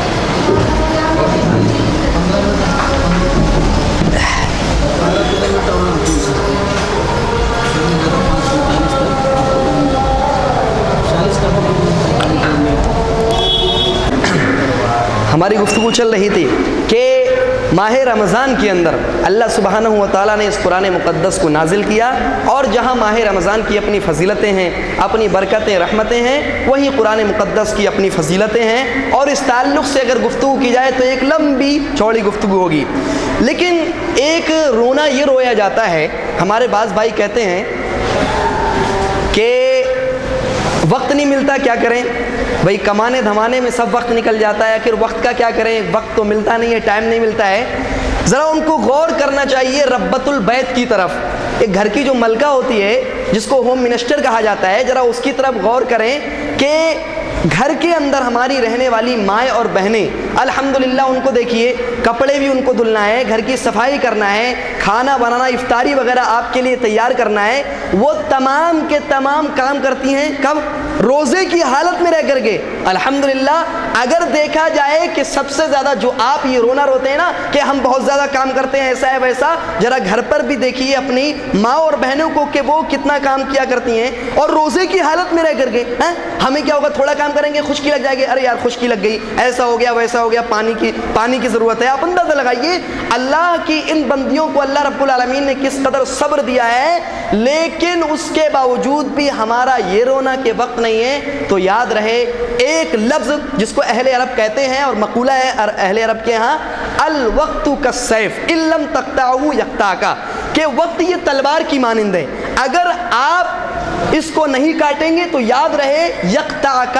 ہماری گفتگو چل رہی تھی کہ ماہ رمضان کے اندر اللہ سبحانہ و تعالیٰ نے اس قرآن مقدس کو نازل کیا، اور جہاں ماہ رمضان کی اپنی فضیلتیں ہیں، اپنی برکتیں، رحمتیں ہیں، وہیں قرآن مقدس کی اپنی فضیلتیں ہیں، اور اس تعلق سے اگر گفتگو کی جائے تو ایک لمبی چوڑی گفتگو ہوگی۔ لیکن ایک رونا یہ رویا جاتا ہے، ہمارے بعض بھائی کہتے ہیں کہ وقت نہیں ملتا، کیا کریں بھئی، کمانے دھمانے میں سب وقت نکل جاتا ہے، پھر وقت کا کیا کریں، وقت تو ملتا نہیں ہے، ٹائم نہیں ملتا ہے۔ ذرا ان کو غور کرنا چاہیے ربۃ البیت کی طرف، ایک گھر کی جو ملکہ ہوتی ہے جس کو ہوم منسٹر کہا جاتا ہے، ذرا اس کی طرف غور کریں کہ گھر کے اندر ہماری رہنے والی مائیں اور بہنیں، الحمدللہ ان کو دیکھیے، کپڑے بھی ان کو دھلنا ہے، گھر کی صفائی کرنا ہے، کھانا بنانا، افطاری وغیرہ آپ کے لیے تیار کرنا ہے، وہ تمام کے تمام کام کرتی ہیں کب؟ روزے کی حالت میں رہ کر کے۔ الحمدللہ اگر دیکھا جائے کہ سب سے زیادہ جو آپ یہ رونا روتے ہیں نا کہ ہم بہت زیادہ کام کرتے ہیں، ایسا ہے ویسا، ذرا گھر پر بھی دیکھیے اپنی ماں اور بہنوں کو کہ وہ کتنا کام کیا کرتی ہیں، اور روزے کی حالت میں رہ کر کے ہمیں کیا ہوگا، تھوڑا کام کریں گے خشکی لگ جائے گی، ارے یار خشکی لگ گئی، ایسا ہو گیا ویسا ہو گیا، پانی کی پانی کی ضرورت ہے۔ آپ اندازہ لگائیے اللہ کی ان بندیوں کو اللہ رب العالمین نے کس قدر صبر دیا ہے، لیکن اس کے باوجود بھی ہمارا یہ رونا کہ وقت نہیں ہے۔ تو یاد رہے ایک لفظ جس کو اہل عرب کہتے ہیں، اور مقولہ ہے اہل عرب کے ہاں، الوقت کالسیف ان لم تقطعہ یقطعک، کہ وقت یہ تلوار کی مانند ہے، اگر آپ اس کو نہیں کاٹیں گے تو یاد رہے یقطعک،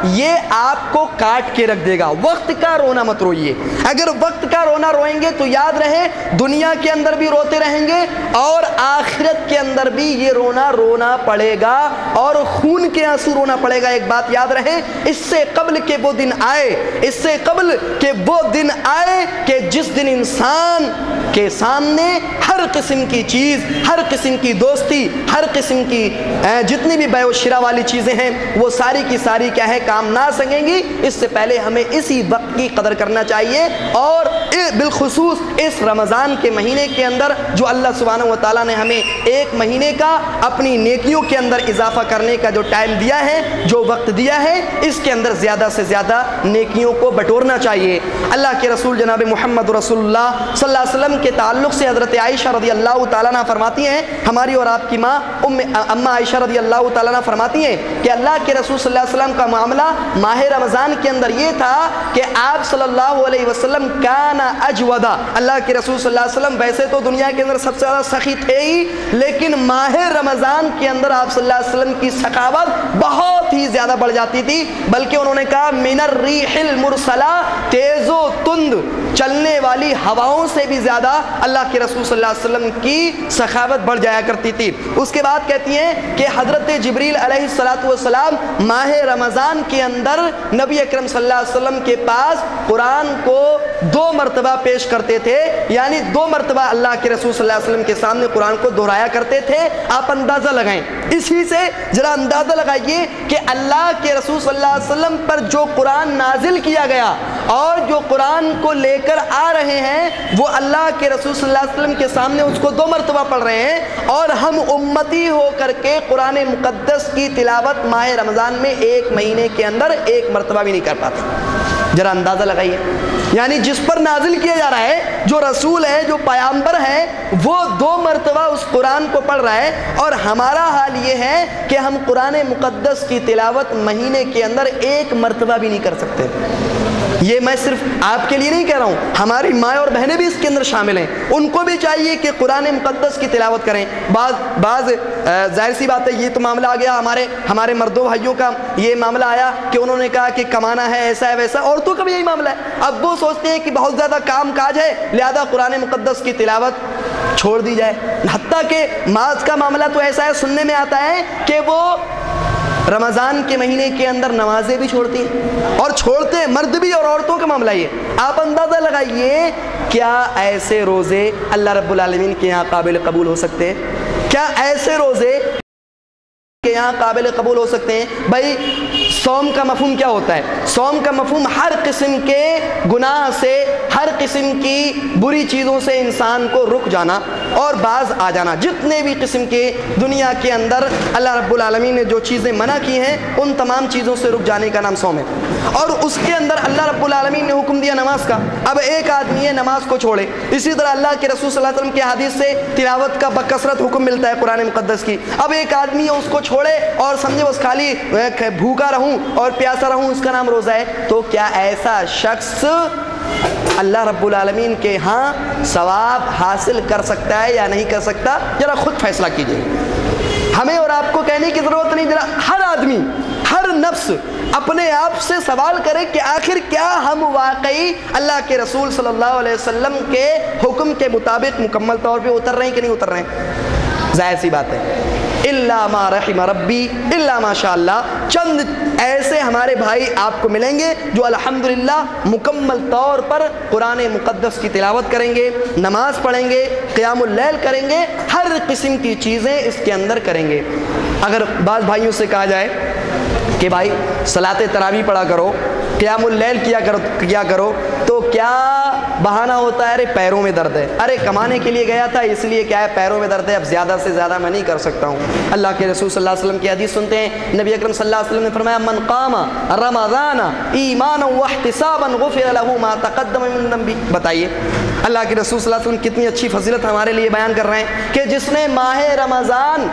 یہ آپ کو کاٹ کے رکھ دے گا۔ وقت کا رونا مت روئیے، اگر وقت کا رونا روئیں گے تو یاد رہے دنیا کے اندر بھی روتے رہیں گے اور آخرت کے اندر بھی یہ رونا رونا پڑے گا، اور خون کے آنسو رونا پڑے گا۔ ایک بات یاد رہے، اس سے قبل کہ وہ دن آئے، اس سے قبل کہ وہ دن آئے کہ جس دن انسان کے سامنے ہر قسم کی چیز، ہر قسم کی دوستی، ہر قسم کی جتنی بھی بیع و شراء والی چیزیں ہیں وہ ساری کی ساری کیا ہے، کام نہ سکیں گی۔ اس سے پہلے ہمیں اسی وقت کی قدر کرنا چاہیے، اور بالخصوص اس رمضان کے مہینے کے اندر جو اللہ سبحانہ و تعالیٰ نے ہمیں ایک مہینے کا اپنی نیکیوں کے اندر اضافہ کرنے کا جو ٹائم دیا ہے، جو وقت دیا ہے، اس کے اندر زیادہ سے زیادہ نیکیوں کو بٹورنا چاہیے۔ اللہ کے رسول جناب محمد رسول اللہ صلی اللہ علیہ وسلم کے تعلق سے حضرت عائشہ رضی اللہ تعالیٰ عنہ فرماتی ہیں، ہماری اور آپ کی ماں ام اماں عائشہ رضی اللہ تعالیٰ عنہ فرماتی ہیں کہ اللہ کے رسول صلی اللہ علیہ وسلم کا معاملہ ماہ رمضان کے اندر یہ تھا کہ آپ صلی اللہ علیہ وسلم کان اجودا، اللہ کے رسول صلی اللہ علیہ وسلم ویسے تو دنیا کے اندر سب سے زیادہ سخی تھے ہی، لیکن ماہ رمضان کے اندر آپ صلی اللہ علیہ وسلم کی سخاوت بہت ہی زیادہ بڑھ جاتی تھی، بلکہ انہوں نے کہا من الریح المرسلہ، تیز و تند چلنے والی ہواؤں سے بھی زیادہ اللہ کے رسول صلی اللہ علیہ وسلم کی سخاوت بڑھ جایا کرتی تھی۔ اس کے بعد کہتی ہیں کہ حضرت جبریل علیہ الصلوۃ والسلام ماہ رمضان کے اندر نبی اکرم صلی اللہ علیہ وسلم کے پاس قرآن کو دو مرتبہ پیش کرتے تھے، یعنی دو مرتبہ اللہ کے رسول صلی اللہ علیہ وسلم کے سامنے قرآن کو دہرایا کرتے تھے۔ آپ اندازہ لگائیں، اسی سے ذرا اندازہ لگائیے کہ اللہ کے رسول صلی اللہ علیہ وسلم پر جو قرآن نازل کیا گیا اور جو قرآن کو لے کر آ رہے ہیں وہ اللہ کے رسول صلی اللہ علیہ وسلم کے سامنے اس کو دو مرتبہ پڑھ رہے ہیں، اور ہم امتی ہو کر کے قرآن مقدس کی تلاوت ماہ رمضان میں ایک مہینے کے اندر ایک مرتبہ بھی نہیں کر پاتے۔ ذرا اندازہ لگائیے، یعنی جس پر نازل کیا جا رہا ہے، جو رسول ہے، جو پیغمبر ہے، وہ دو مرتبہ اس قرآن کو پڑھ رہا ہے، اور ہمارا حال یہ ہے کہ ہم قرآن مقدس کی تلاوت مہینے کے اندر ایک مرتبہ بھی نہیں کر سکتے۔ یہ میں صرف آپ کے لیے نہیں کہہ رہا ہوں، ہماری مائیں اور بہنیں بھی اس کے اندر شامل ہیں، ان کو بھی چاہیے کہ قرآن مقدس کی تلاوت کریں۔ بعض بعض ظاہر سی بات ہے، یہ تو معاملہ آ گیا ہمارے ہمارے مردوں بھائیوں کا، یہ معاملہ آیا کہ انہوں نے کہا کہ کمانا ہے، ایسا ہے ویسا، عورتوں کا بھی یہی معاملہ ہے۔ اب وہ سوچتے ہیں کہ بہت زیادہ کام کاج ہے، لہذا قرآن مقدس کی تلاوت چھوڑ دی جائے۔ حتیٰ کہ بعض کا معاملہ تو ایسا ہے، سننے میں آتا ہے کہ وہ رمضان کے مہینے کے اندر نمازیں بھی چھوڑتی ہیں، اور چھوڑتے ہیں مرد بھی اور عورتوں کا معاملہ یہ۔ آپ اندازہ لگائیے کیا ایسے روزے اللہ رب العالمین کے یہاں قابل قبول ہو سکتے ہیں؟ کیا ایسے روزے کے یہاں قابل قبول ہو سکتے ہیں؟ بھائی صوم کا مفہوم کیا ہوتا ہے؟ صوم کا مفہوم ہر قسم کے گناہ سے، ہر قسم کی بری چیزوں سے انسان کو رک جانا اور باز آ جانا۔ جتنے بھی قسم کے دنیا کے اندر اللہ رب العالمین نے جو چیزیں منع کی ہیں ان تمام چیزوں سے رک جانے کا نام صوم ہے، اور اس کے اندر اللہ رب العالمین نے حکم دیا نماز کا۔ اب ایک آدمی ہے نماز کو چھوڑے، اسی طرح اللہ کے رسول صلی اللہ علیہ وسلم کے حدیث سے تلاوت کا بکثرت حکم ملتا ہے قرآن مقدس کی۔ اب ایک آدمی ہے اس کو چھوڑے اور سمجھے بس خالی بھوکا رہوں اور پیاسا رہوں، اس کا نام روزہ ہے۔ تو کیا ایسا شخص اللہ رب العالمین کے ہاں ثواب حاصل کر سکتا ہے یا نہیں کر سکتا؟ ذرا خود فیصلہ کیجئے، ہمیں اور آپ کو کہنے کی ضرورت نہیں۔ ذرا ہر آدمی، ہر نفس اپنے آپ سے سوال کرے کہ آخر کیا ہم واقعی اللہ کے رسول صلی اللہ علیہ وسلم کے حکم کے مطابق مکمل طور پہ اتر رہے ہیں کہ نہیں اتر رہے ہیں؟ ظاہر سی بات ہے، الا ما رحم ربی، الا ما شاء اللہ، چند ایسے ہمارے بھائی آپ کو ملیں گے جو الحمدللہ مکمل طور پر قرآن مقدس کی تلاوت کریں گے، نماز پڑھیں گے، قیام اللیل کریں گے، ہر قسم کی چیزیں اس کے اندر کریں گے۔ اگر بعض بھائیوں سے کہا جائے کہ بھائی صلاۃ تراویح پڑھا کرو، قیام اللیل کیا کرو کیا کرو تو کیا بہانہ ہوتا ہے؟ ارے پیروں میں درد ہے، ارے کمانے کے لیے گیا تھا اس لیے کیا ہے پیروں میں درد ہے، اب زیادہ سے زیادہ میں نہیں کر سکتا ہوں۔ اللہ کے رسول صلی اللہ علیہ وسلم کی حدیث سنتے ہیں، نبی اکرم صلی اللہ علیہ وسلم نے فرمایا من قام رمضان ایمانا واحتسابا غفر له ما تقدم من ذنبه۔ بتائیے اللہ کے رسول صلی اللہ علیہ وسلم کتنی اچھی فضیلت ہمارے لیے بیان کر رہے ہیں کہ جس نے ماہ رمضان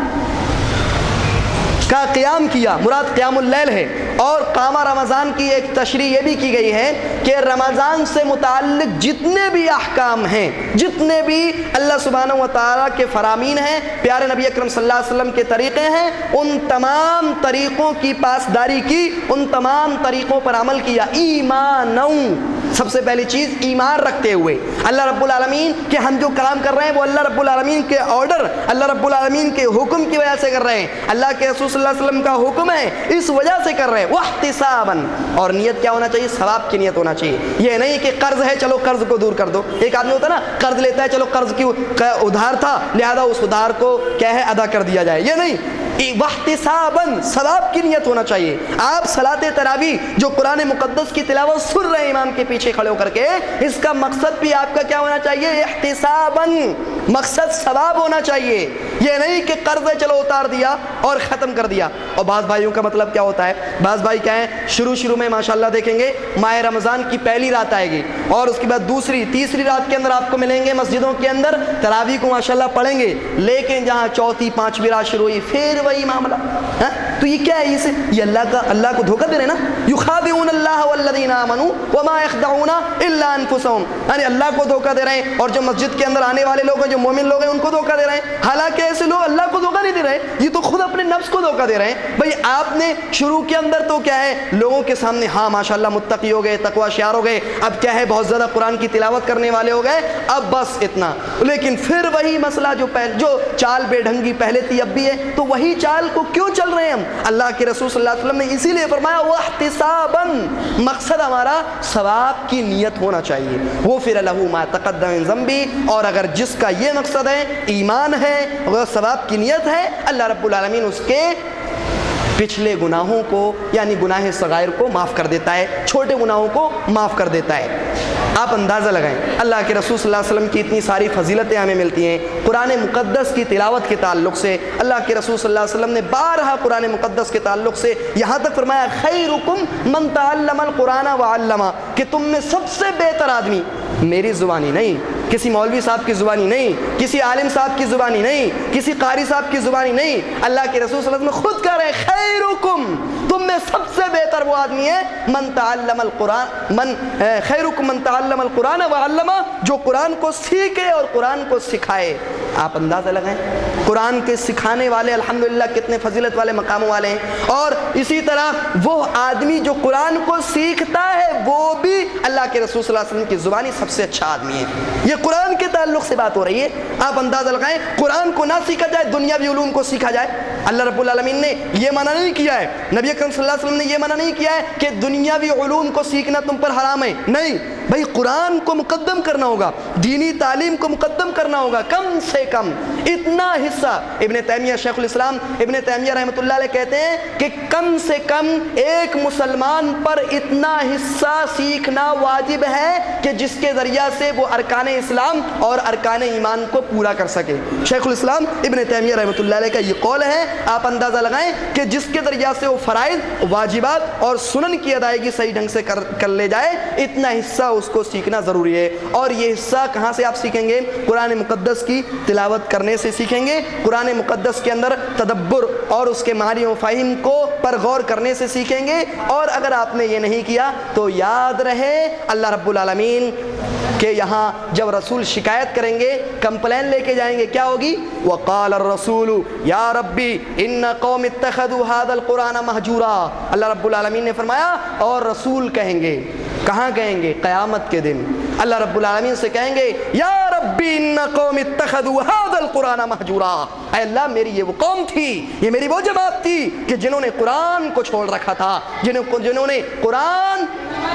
کا قیام کیا، مراد قیام اللیل ہے، اور قامہ رمضان کی ایک تشریح یہ بھی کی گئی ہے کہ رمضان سے متعلق جتنے بھی احکام ہیں، جتنے بھی اللہ سبحانہ و تعالیٰ کے فرامین ہیں، پیارے نبی اکرم صلی اللہ علیہ وسلم کے طریقے ہیں، ان تمام طریقوں کی پاسداری کی، ان تمام طریقوں پر عمل کیا، ایمانوں، سب سے پہلی چیز ایمان رکھتے ہوئے اللہ رب العالمین کہ ہم جو کام کر رہے ہیں وہ اللہ رب العالمین کے آرڈر، اللہ رب العالمین کے حکم کی وجہ سے کر رہے ہیں، اللہ کے رسول صلی اللہ علیہ وسلم کا حکم ہے اس وجہ سے کر رہے ہیں، واحتساباً، اور نیت کیا ہونا چاہیے؟ ثواب کی نیت ہونا چاہیے۔ یہ نہیں کہ قرض ہے چلو قرض کو دور کر دو، ایک آدمی ہوتا ہے نا قرض لیتا ہے چلو قرض کی ادھار تھا لہذا اس ادھار کو کیا ہے ادا کر دیا جائے، یہ نہیں، واحتساباً ثواب کی نیت ہونا چاہیے۔ آپ صلاۃ تراویح جو قرآن مقدس کی تلاوت سن رہے ہیں امام کے پیچھے کھڑے ہو کر کے، اس کا مقصد بھی آپ کا کیا ہونا چاہیے؟ احتساباً، مقصد ثواب ہونا چاہیے، یہ نہیں کہ قرض ہے چلو اتار دیا اور ختم کر دیا۔ اور بعض بھائیوں کا مطلب کیا ہوتا ہے، بعض بھائی کیا ہیں شروع شروع میں ماشاءاللہ دیکھیں گے ماہ رمضان کی پہلی رات آئے گی اور اس کے بعد دوسری تیسری رات کے اندر آپ کو ملیں گے مسجدوں کے اندر تراویح کو ماشاءاللہ پڑھیں گے، لیکن جہاں چوتھی پانچویں رات شروع ہوئی پھر وہی معاملہ ہے۔ تو یہ کیا ہے؟ یہ یہ اللہ کا اللہ کو دھوکہ دے رہے نا، یخادعون اللہ والذین آمنوا وما یخدعون الا انفسهم، یعنی اللہ کو دھوکہ دے رہے ہیں، اور جو مسجد کے اندر آنے والے لوگ ہیں جو مومن لوگ ہیں ان کو دھوکہ دے رہے ہیں، حالانکہ ایسے لوگ اللہ کو دھوکہ نہیں دے رہے، یہ تو خود اپنے نفس کو دھوکہ دے رہے ہیں۔ بھئی آپ نے شروع کے اندر تو کیا ہے لوگوں کے سامنے ہاں ماشاءاللہ متقی ہو گئے، تقوی شعار ہو گئے، اب کیا ہے بہت زیادہ قرآن کی تلاوت کرنے والے ہو گئے، اب بس اتنا، لیکن پھر وہی مسئلہ جو پہل جو چال بے ڈھنگی پہلے تھی اب بھی ہے، تو وہی چال کو کیوں چل رہے ہیں ہم؟ اللہ کے رسول صلی اللہ علیہ وسلم نے اسی لیے فرمایا وَاحْتِسَابًا، مقصد ہمارا ثواب کی نیت ہونا چاہیے، غُفِرَ لَهُ مَا تَقَدَّمَ مِن ذَنْبِهِ، اور اگر جس کا یہ مقصد ہے، ایمان ہے اور ثواب کی نیت ہے، اللہ رب العالمین اس کے پچھلے گناہوں کو یعنی گناہ صغائر کو معاف کر دیتا ہے، چھوٹے گناہوں کو معاف کر دیتا ہے۔ آپ اندازہ لگائیں اللہ کے رسول صلی اللہ علیہ وسلم کی اتنی ساری فضیلتیں ہمیں ملتی ہیں قرآن مقدس کی تلاوت کے تعلق سے۔ اللہ کے رسول صلی اللہ علیہ وسلم نے بارہا قرآن مقدس کے تعلق سے یہاں تک فرمایا خیرکم من تعلم القرآن وعلمہ، کہ تم میں سب سے بہتر آدمی، میری زبانی نہیں، کسی مولوی صاحب کی زبانی نہیں، کسی عالم صاحب کی زبانی نہیں، کسی قاری صاحب کی زبانی نہیں، اللہ کے رسول صلی اللہ علیہ وسلم خود کہہ رہے ہیں خیرکم، تم میں سب سے بہتر وہ آدمی ہے من تعلم القرآن من خیرکم من تعلم القرآن وعلمہ، جو قرآن کو سیکھے اور قرآن کو سکھائے۔ آپ اندازہ لگائیں قرآن کے سکھانے والے الحمدللہ کتنے فضیلت والے مقاموں والے ہیں، اور اسی طرح وہ آدمی جو قرآن کو سیکھتا ہے وہ بھی اللہ کے رسول صلی اللہ علیہ وسلم کی زبانی سب سے اچھا آدمی ہے۔ یہ قرآن کے تعلق سے بات ہو رہی ہے، آپ اندازہ لگائیں قرآن کو نہ سیکھا جائے دنیاوی علوم کو سیکھا جائے۔ اللہ رب العالمین نے یہ منع نہیں کیا ہے، نبی اکرم صلی اللہ علیہ وسلم نے یہ منع نہیں کیا ہے کہ دنیاوی علوم کو سیکھنا تم پر حرام ہے، نہیں بھئی قرآن کو مقدم کرنا ہوگا، دینی تعلیم کو مقدم کرنا ہوگا، کم سے کم اتنا حصہ۔ ابن تیمیہ شیخ الاسلام ابن تیمیہ رحمۃ اللہ علیہ کہتے ہیں کہ کم سے کم ایک مسلمان پر اتنا حصہ سیکھنا واجب ہے کہ جس کے ذریعہ سے وہ ارکان اسلام اور ارکان ایمان کو پورا کر سکے۔ شیخ الاسلام ابن تیمیہ رحمۃ اللہ علیہ کا یہ قول ہے، آپ اندازہ لگائیں کہ جس کے ذریعہ سے وہ فرائض، واجبات اور سنن کی ادائیگی صحیح ڈھنگ سے کر, کر لے جائے، اتنا حصہ اس کو سیکھنا ضروری ہے۔ اور یہ حصہ کہاں سے آپ سیکھیں گے؟ قرآن مقدس کی تلاوت کرنے سے سیکھیں گے، قرآن مقدس کے اندر تدبر اور اس کے معنی و فہم کو پر غور کرنے سے سیکھیں گے۔ اور اگر آپ نے یہ نہیں کیا تو یاد رہے اللہ رب العالمین کہ یہاں جب رسول شکایت کریں گے، کمپلین لے کے جائیں گے، کیا ہوگی؟ وَقَالَ الرَّسُولُ يَا رَبِّ إِنَّ قَوْمِ اتَّخَذُوا هَذَا الْقُرْآنَ مَهْجُورًا، اللہ رب العالمین نے فرمایا اور رسول کہیں گے، کہاں کہیں گے؟ قیامت کے دن اللہ رب العالمین سے کہیں گے یا ربی ان قوم اتخذوا هذا القرآن مہجورا، اے اللہ میری یہ وہ قوم تھی، یہ میری وہ جماعت تھی کہ جنہوں نے قرآن کو چھوڑ رکھا تھا، جنہوں جنہوں نے قرآن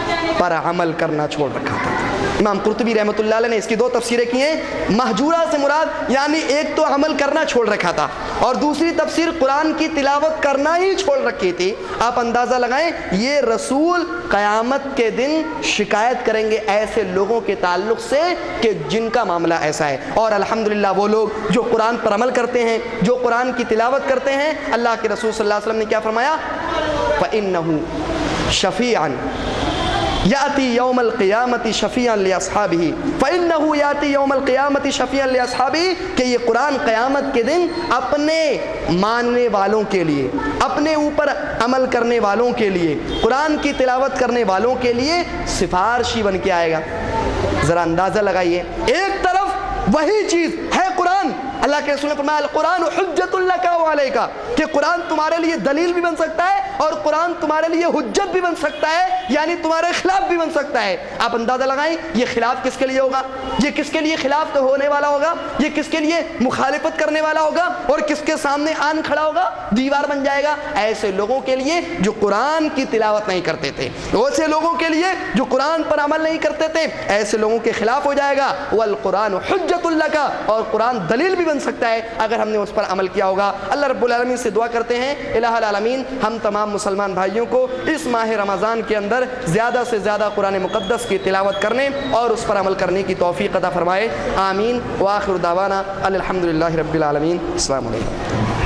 پر عمل کرنا چھوڑ رکھا تھا۔ امام قرطبی رحمۃ اللہ علیہ نے اس کی دو تفسیریں کی ہیں، مہجورہ سے مراد یعنی ایک تو عمل کرنا چھوڑ رکھا تھا اور دوسری تفسیر قرآن کی تلاوت کرنا ہی چھوڑ رکھی تھی۔ آپ اندازہ لگائیں یہ رسول قیامت کے دن شکایت کریں گے ایسے لوگوں کے تعلق سے کہ جن کا معاملہ ایسا ہے، اور الحمدللہ وہ لوگ جو قرآن پر عمل کرتے ہیں، جو قرآن کی تلاوت کرتے ہیں، اللہ کے رسول صلی اللہ علیہ وسلم نے کیا فرمایا؟ فَإِنَّهُ شَفِيعًا یاتی یوم القیامت شفیعا لاصحابہ، فإنہ یاتی یوم القیامت شفیعا لاصحابہ، کہ یہ قرآن قیامت کے دن اپنے ماننے والوں کے لیے، اپنے اوپر عمل کرنے والوں کے لیے، قرآن کی تلاوت کرنے والوں کے لیے سفارشی بن کے آئے گا۔ ذرا اندازہ لگائیے، ایک طرف وہی چیز ہے قرآن، اللہ کے رسول نے فرمایا القرآن حجت لک و علیک، کہ قرآن تمہارے لیے دلیل بھی بن سکتا ہے اور قرآن تمہارے لیے حجت بھی بن سکتا ہے، یعنی تمہارے خلاف بھی بن سکتا ہے۔ آپ اندازہ لگائیں یہ خلاف کس کے لیے ہوگا، یہ کس کے لیے خلاف ہونے والا ہوگا، یہ کس کے لیے مخالفت کرنے والا ہوگا، اور کس کے سامنے آن کھڑا ہوگا، دیوار بن جائے گا؟ ایسے لوگوں کے لیے جو قرآن کی تلاوت نہیں کرتے تھے، ایسے لوگوں کے لیے جو قرآن پر عمل نہیں کرتے تھے، ایسے لوگوں کے خلاف ہو جائے گا۔ والقرآن حجت لک، اور قرآن دلیل بھی بن سکتا ہے اگر ہم نے اس پر عمل کیا ہوگا۔ اللہ رب العالمین سے دعا کرتے ہیں الہ العالمین ہم تمام مسلمان بھائیوں کو اس ماہ رمضان کے اندر زیادہ سے زیادہ قرآن مقدس کی تلاوت کرنے اور اس پر عمل کرنے کی توفیق عطا فرمائے، آمین۔ وآخر دعوانا الحمدللہ رب العالمین۔ السلام علیکم۔